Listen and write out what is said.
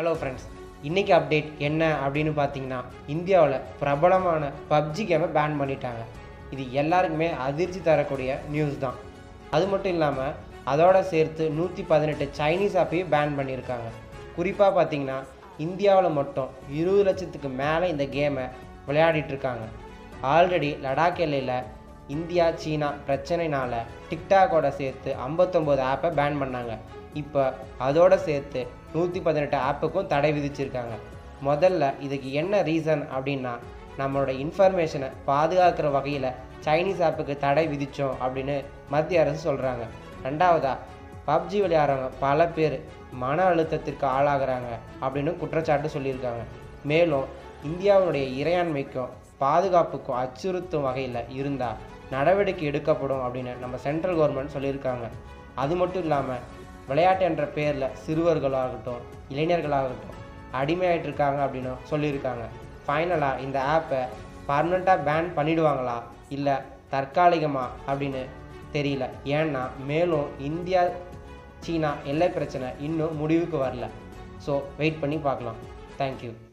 Hello friends, இன்றைக்கி update என்ன அப்படின்னு பார்த்தீங்கன்னா, இந்தியாவில் பிரபலமான பப்ஜி கேமை பேன் பண்ணிட்டாங்க. இது எல்லாருக்குமே அதிர்ச்சி தரக்கூடிய நியூஸ் தான். அது மட்டும் இல்லாமல் அதோடு சேர்த்து 118 சைனீஸ் ஆப்பையும் பேன் பண்ணியிருக்காங்க. குறிப்பாக பார்த்தீங்கன்னா, இந்தியாவில் மட்டும் 20 லட்சத்துக்கு மேலே இந்த கேமை விளையாடிட்டுருக்காங்க. ஆல்ரெடி லடாக் எல்லையில் இந்தியா சீனா பிரச்சனைனால டிக்டாக்கோட சேர்த்து 59 ஆப்பை பேன் பண்ணாங்க. இப்போ அதோடு சேர்த்து 118 ஆப்புக்கும் தடை விதிச்சிருக்காங்க. முதல்ல இதுக்கு என்ன ரீசன் அப்படின்னா, நம்மளோட இன்ஃபர்மேஷனை பாதுகாக்கிற வகையில் சைனீஸ் ஆப்புக்கு தடை விதித்தோம் அப்படின்னு மத்திய அரசு சொல்கிறாங்க. ரெண்டாவதாக, பப்ஜி விளையாடுறவங்க பல பேர் மன அழுத்தத்திற்கு ஆளாகிறாங்க அப்படின்னு குற்றச்சாட்டு சொல்லியிருக்காங்க. மேலும் இந்தியாவுடைய இறையாண்மைக்கும் பாதுகாப்புக்கும் அச்சுறுத்தும் வகையில் இருந்தால் நடவடிக்கை எடுக்கப்படும் அப்படின்னு நம்ம சென்ட்ரல் கவர்மெண்ட் சொல்லியிருக்காங்க. அது மட்டும் இல்லாமல் விளையாட்டு என்ற பேரில் சிறுவர்களாகட்டும் இளைஞர்களாகட்டும் அடிமையாயிட்டிருக்காங்க அப்படின்னு சொல்லியிருக்காங்க. ஃபைனலாக இந்த ஆப்பை பர்மனெண்ட்டாக பேன் பண்ணிடுவாங்களா இல்லை தற்காலிகமாக அப்படின்னு தெரியல. ஏன்னா மேலும் இந்தியா சீனா எல்லை பிரச்சனை இன்னும் முடிவுக்கு வரல. ஸோ வெயிட் பண்ணி பார்க்கலாம். தேங்க்யூ.